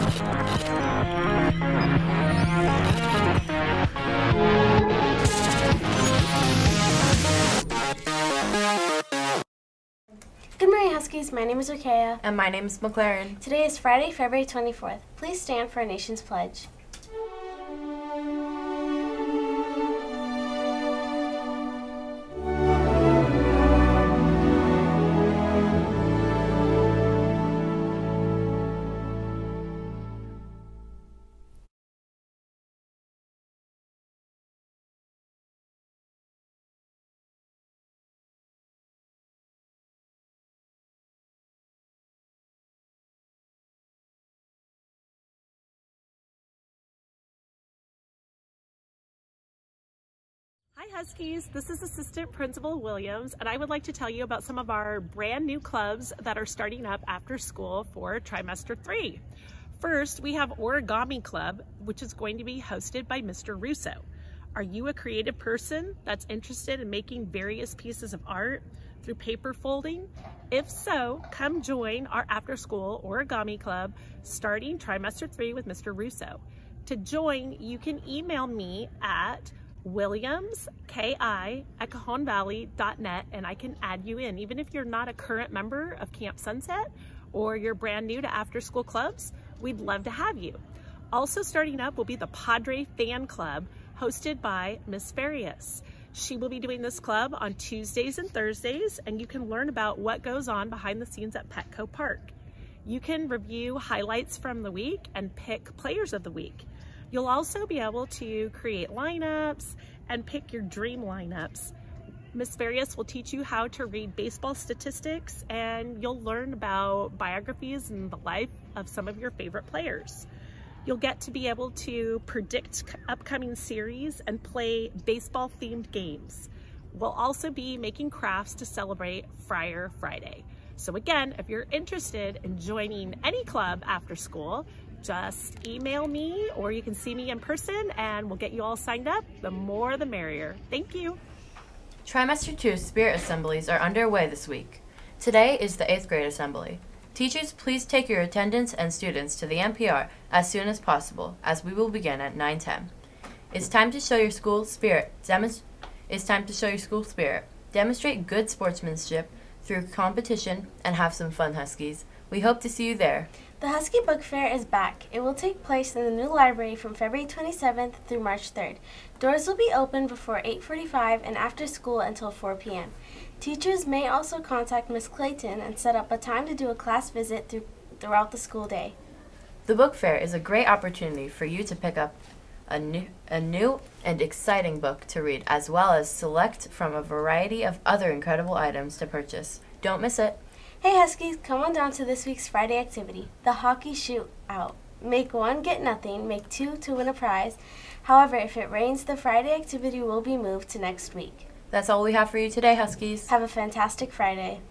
Good morning, Huskies. My name is Okaya. And my name is McLaren. Today is Friday, February 24th. Please stand for our nation's pledge. Hi Huskies, this is Assistant Principal Williams, and I would like to tell you about some of our brand new clubs that are starting up after school for trimester 3. First, we have Origami Club, which is going to be hosted by Mr. Russo. Are you a creative person that's interested in making various pieces of art through paper folding? If so, come join our after-school Origami Club starting trimester 3 with Mr. Russo. To join, you can email me at williamski@cajonvalley.net and I can add you in. Even if you're not a current member of Camp Sunset or you're brand new to after school clubs, we'd love to have you. Also starting up will be the Padre Fan Club hosted by Miss Farias. She will be doing this club on Tuesdays and Thursdays, and you can learn about what goes on behind the scenes at Petco Park. You can review highlights from the week and pick players of the week. You'll also be able to create lineups and pick your dream lineups. Miss Farias will teach you how to read baseball statistics, and you'll learn about biographies and the life of some of your favorite players. You'll get to be able to predict upcoming series and play baseball-themed games. We'll also be making crafts to celebrate Friar Friday. So again, if you're interested in joining any club after school, just email me or you can see me in person and we'll get you all signed up. The more the merrier. Thank you. Trimester 2 Spirit Assemblies are underway this week. Today is the 8th grade assembly. Teachers, please take your attendants and students to the NPR as soon as possible, as we will begin at 9:10. It's time to show your school spirit. Demonstrate good sportsmanship through competition and have some fun, Huskies. We hope to see you there. The Husky Book Fair is back. It will take place in the new library from February 27th through March 3rd. Doors will be open before 8:45 and after school until 4 p.m. Teachers may also contact Miss Clayton and set up a time to do a class visit throughout the school day. The book fair is a great opportunity for you to pick up a new and exciting book to read, as well as select from a variety of other incredible items to purchase. Don't miss it. Hey Huskies, come on down to this week's Friday activity, the hockey shootout. Make one, get nothing, make two to win a prize. However, if it rains, the Friday activity will be moved to next week. That's all we have for you today, Huskies. Have a fantastic Friday.